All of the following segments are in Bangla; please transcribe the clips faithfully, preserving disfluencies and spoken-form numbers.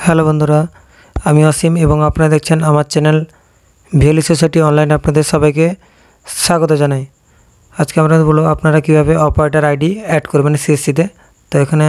হ্যালো বন্ধুরা, আমি অসীম এবং আপনারা দেখছেন আমার চ্যানেল ভিএলই সোসাইটি অনলাইন। আপনাদের সবাইকে স্বাগত জানাই। আজকে আমরা বলবো আপনারা কীভাবে অপারেটর আইডি অ্যাড করবেন সিএসসিতে। তো এখানে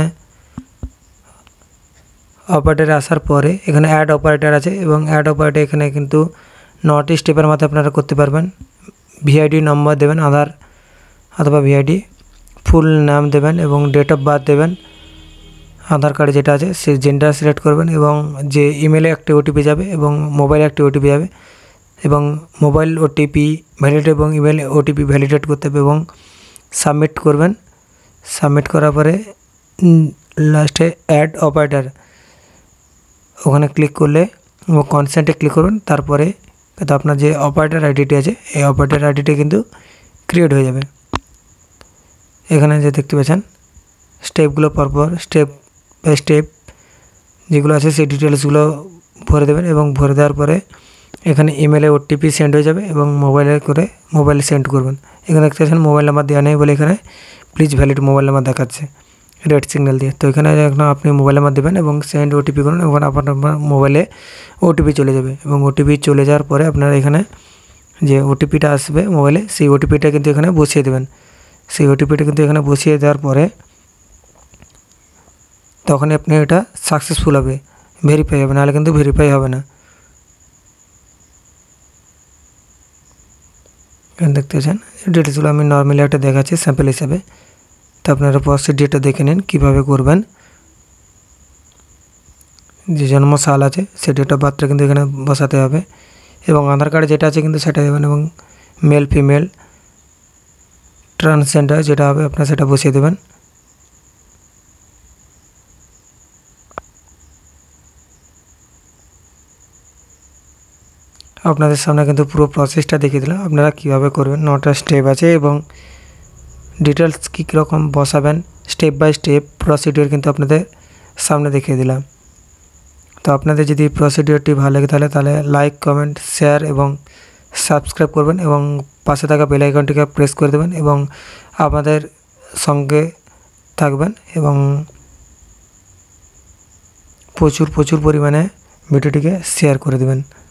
অপারেটরে আসার পরে এখানে অ্যাড অপারেটর আছে এবং অ্যাড অপারেটর এখানে কিন্তু নটি স্টেপের মধ্যে আপনারা করতে পারবেন। ভিআইডি নম্বর দেবেন, আধার অথবা ভিআইডি, ফুল নাম দেবেন এবং ডেট অফ বার্থ দেবেন। আধার কার্ডে যেটা আছে সে জেন্ডার সিলেক্ট করবেন এবং যে ইমেলে একটি ওটিপি যাবে এবং মোবাইলে একটি ওটিপি যাবে এবং মোবাইল ওটিপি ভ্যালিডেট এবং ইমেল ওটিপি ভ্যালিডেট করতে হবে এবং সাবমিট করবেন। সাবমিট করার পরে লাস্টে অ্যাড অপারেটর ওখানে ক্লিক করলে এবং কনসেন্টে ক্লিক করবেন। তারপরে কিন্তু আপনার যে অপারেটর আইডিটি আছে এই অপারেটর আইডিটি কিন্তু ক্রিয়েট হয়ে যাবে। এখানে যে দেখতে পাচ্ছেন স্টেপগুলো পরপর স্টেপ বাই স্টেপ যেগুলো আছে সেই ডিটেলসগুলো ভরে দেবেন এবং ভরে দেওয়ার পরে এখানে ইমেলে ওটিপি সেন্ড হয়ে যাবে এবং মোবাইলে করে মোবাইলে সেন্ড করবেন। এখানে দেখতে পাচ্ছেন মোবাইল নাম্বার দেওয়া নেই বলে এখানে প্লিজ ভ্যালিড মোবাইল নাম্বার দেখাচ্ছে রেড সিগন্যাল দিয়ে। তো এখানে এখন আপনি মোবাইল নাম্বার দেবেন এবং সেন্ড ওটিপি করুন এবং আপনার মোবাইলে ওটিপি চলে যাবে এবং ওটিপি চলে যাওয়ার পরে আপনারা এখানে যে ওটিপিটা আসবে মোবাইলে সেই ওটিপিটা কিন্তু এখানে বসিয়ে দেবেন। সেই ওটিপিটা কিন্তু এখানে বসিয়ে দেওয়ার পরে তখন আপনি এটা সাকসেসফুল হবে, ভেরিফাই হবে, নাহলে কিন্তু ভেরিফাই হবে না। এখানে দেখতে পাচ্ছেন ডিটেলসগুলো আমি নর্মালি একটা দেখাচ্ছি স্যাম্পল হিসাবে। তো আপনারা প্রসিডিওরটা দেখে নিন কীভাবে করবেন। যে জন্ম সাল আছে সে ডেট অফ বার্থটা কিন্তু এখানে বসাতে হবে এবং আধার কার্ডে যেটা আছে কিন্তু সেটা দেবেন এবং মেল ফিমেল ট্রান্সজেন্ডার যেটা হবে আপনারা সেটা বসিয়ে দেবেন। আপনাদের সামনে কিন্তু পুরো প্রসেসটা দেখিয়ে দিলাম আপনারা কীভাবে করবেন। নটা স্টেপ আছে এবং ডিটেলস কী কীরকম বসাবেন স্টেপ বাই স্টেপ প্রসিডিওর কিন্তু আপনাদের সামনে দেখিয়ে দিলাম। তো আপনাদের যদি প্রসিডিওরটি ভালো লাগে তাহলে তাহলে লাইক কমেন্ট শেয়ার এবং সাবস্ক্রাইব করবেন এবং পাশে থাকা বেল আইকনটিকে প্রেস করে দেবেন এবং আমাদের সঙ্গে থাকবেন এবং প্রচুর প্রচুর পরিমাণে ভিডিওটিকে শেয়ার করে দেবেন।